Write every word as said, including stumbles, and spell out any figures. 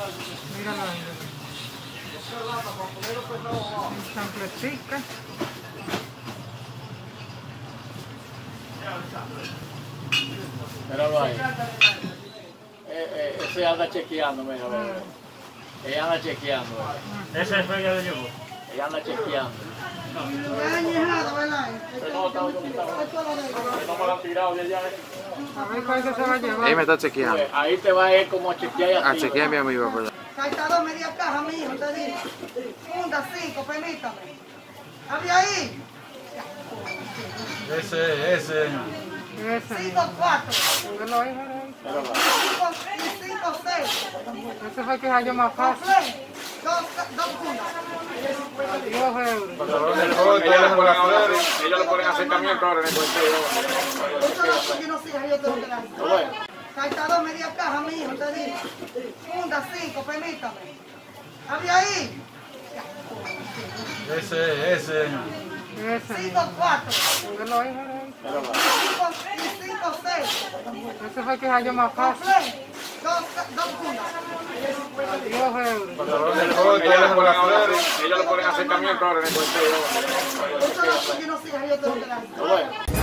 Míralo ahí. En chancletica. Míralo ahí. Eh, eh, ese anda chequeando, mira, mira. Ella anda chequeando. Ese es el feria de yugo. Ella anda chequeando. Ya añejado, ¿verdad? No, está bien, está bien. No me lo han tirado ya, ya. A ver cuál que se va a llevar. Ahí me está chequeando. Ahí te va a ir como a chequear y a A ti. chequear mi amigo, ¿verdad? Cartado media caja, mi hijo, te digo. Funda, cinco, permítame. Había ahí. Ese, ese. Ese. Cinco, cuatro. Míralo ahí, míralo ahí. Míralo ahí. Cinco y cinco, seis. Ese fue el que salió más fácil. Complay. Dos, dos fundas. Dios euros. Ellos lo ponen acercamiento ahora en el cuenteo. Muchos de los que no sigan, yo tengo que dar. Bueno. Cartado media caja, mi hijo, te digo. Funda, cinco, permítame. Había ahí. Ese, ese. Ese. Cinco, cuatro. Míralo ahí, míralo ahí. Míralo ahí. Cinco y cinco, seis. Ese fue el que salió más fácil. Complay. Dos, dos fundas. Dios euros. Ellos lo ponen acercamiento ahora en el cuenteo. Muchos de los que no sigan, yo tengo que dar. Bueno.